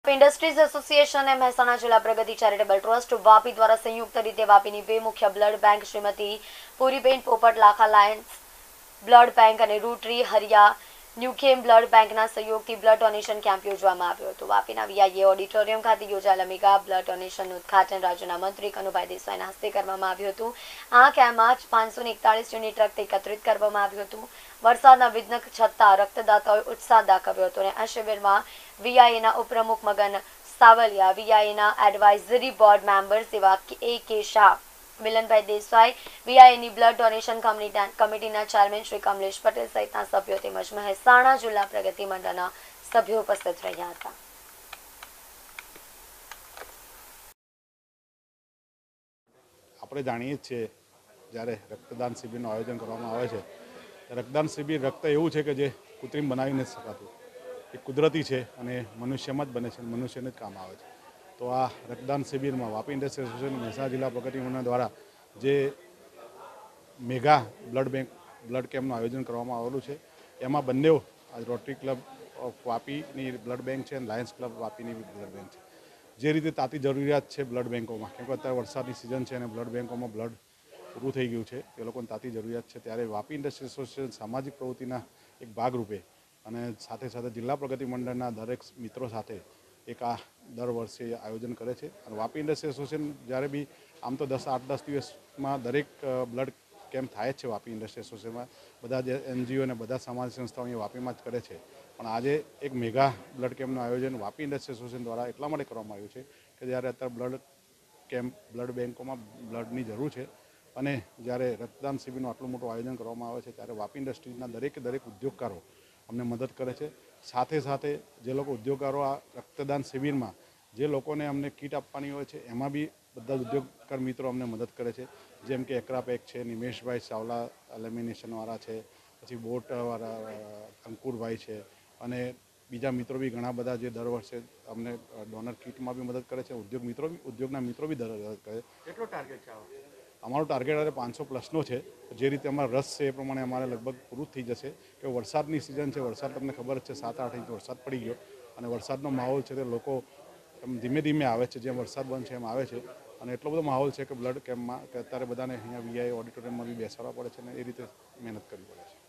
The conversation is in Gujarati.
इंडस्ट्रीज एसोसिएशन ए મહેસાણા જિલ્લા પ્રગતિ ચેરિટેબલ ટ્રસ્ટ વાપી દ્વારા સંયુક્ત રીતે વાપીની બે મુખ્ય બ્લડ બેંક શ્રીમતી પૂરીબેન પોપટ લાખા લાયન્સ બ્લડ બેંક અને રૂટરી હરિયા ન્યુકેમ બ્લડ બેંકના સહયોગથી બ્લડ ડોનેશન કેમ્પ યોજવામાં આવ્યો હતો। વાપીના વીઆઈએ ઓડિટોરિયમ ખાતે યોજાયેલા મેગા બ્લડ ડોનેશનનું ઉદ્ઘાટન રાજ્યના મંત્રી કનુભાઈ દેસાઈના હસ્તે કરવામાં આવ્યું હતું। આ કેમ્પમાં 541 યુનિટ રક્ત એકત્રિત કરવામાં આવ્યું હતું। વરસાદના વિઘ્ન છતાં રક્તદાતાઓએ ઉત્સાહ દાખવ્યો હતો અને આ શિબિરમાં વીઆઈએના ઉપપ્રમુખ મગન સાવલિયા, વીઆઈએના એડવાઇઝરી બોર્ડ મેમ્બર્સ એવા કે શાહ, મિલનભાઈ દેસાઈ, વીઆઈએની બ્લડ ડોનેશન કમિટીના ચેરમેન શ્રી કમલેશ પટેલ સહિતના સભ્યો તેમજ મહેસાણા જિલ્લા પ્રગતિ મંડળના સભ્યો ઉપસ્થિત રહ્યા હતા। આપણે જાણીએ છીએ જ્યારે રક્તદાન શિબિરનું આયોજન કરવામાં આવે છે, રક્તદાન શિબિર રક્ત એવું છે કે જે કૃત્રિમ બનાવી નથી શકાતું, એ કુદરતી છે અને મનુષ્યમાં જ બને છે, મનુષ્યને જ કામ આવે છે। તો આ રક્તદાન શિબિરમાં વાપી ઇન્ડસ્ટ્રી એસોસિએશન મહેસાણા જિલ્લા પ્રગતિ મંડળ દ્વારા જે મેગા બ્લડ કેમ્પનું આયોજન કરવામાં આવેલું છે, એમાં બંને આજ રોટરી ક્લબ ઓફ વાપીની બ્લડ બેંક છે અને લાયન્સ ક્લબ વાપીની બ્લડ બેંક છે। જે રીતે તાતી જરૂરિયાત છે બ્લડ બેંકોમાં, કેમ કે અત્યારે વરસાદની સિઝન છે અને બ્લડ બેંકોમાં બ્લડ પૂરું થઈ ગયું છે, એ લોકોને તાતી જરૂરિયાત છે, ત્યારે વાપી ઇન્ડસ્ટ્રી એસોસિએશન સામાજિક પ્રવૃત્તિના એક ભાગરૂપે અને સાથે સાથે જિલ્લા પ્રગતિ મંડળના દરેક મિત્રો સાથે એક આ દર વર્ષે આયોજન કરે છે। અને વાપી ઇન્ડસ્ટ્રી એસોસિએશન જ્યારે બી આમ તો 8-10 દિવસમાં દરેક બ્લડ કેમ્પ થાય જ છે વાપી ઇન્ડસ્ટ્રી એસોસિએશનમાં, બધા જે એનજીઓ અને બધા સમાજ સંસ્થાઓ અહીંયા વાપીમાં જ કરે છે, પણ આજે એક મેગા બ્લડ કેમ્પનું આયોજન વાપી ઇન્ડસ્ટ્રી એસોસિએશન દ્વારા એટલા માટે કરવામાં આવ્યું છે કે જ્યારે અત્યારે બ્લડ બેંકોમાં બ્લડની જરૂર છે અને જ્યારે રક્તદાન શિબિરનું આટલું મોટું આયોજન કરવામાં આવે છે, ત્યારે વાપી ઇન્ડસ્ટ્રીઝના દરેક ઉદ્યોગકારો અમને મદદ કરે છે। સાથે સાથે જે લોકો ઉદ્યોગકારો આ રક્તદાન શિબિરમાં જે લોકોને અમને કીટ આપવાની હોય છે, એમાં બી બધા ઉદ્યોગકાર મિત્રો અમને મદદ કરે છે, જેમ કે એક્રાપેક છે, નિમેશભાઈ ચાવલા લેમિનેશનવાળા છે, પછી બોટવાળા અંકુરભાઈ છે અને બીજા મિત્રો બી ઘણા બધા જે દર વર્ષે અમને ડોનર કીટમાં બી મદદ કરે છે। ઉદ્યોગના મિત્રો બી મદદ કરે છે। કેટલો ટાર્ગેટ છે અમારો ટાર્ગેટ હવે 500+ છે। જે રીતે અમારો રસ છે એ પ્રમાણે અમારે લગભગ પૂરું થઈ જશે, કે વરસાદની સિઝન છે, વરસાદ તમને ખબર જ છે, 7-8 ઇંચ વરસાદ પડી ગયો અને વરસાદનો માહોલ છે તે લોકો ધીમે ધીમે આવે છે, જેમ વરસાદ બંધ છે એમ આવે છે અને એટલો બધો માહોલ છે કે બ્લડ કેમ્પમાં કે અત્યારે બધાને અહીંયા વીઆઈ ઓડિટોરિયમમાં બી બેસાડવા પડે છે અને એ રીતે મહેનત કરવી પડે છે।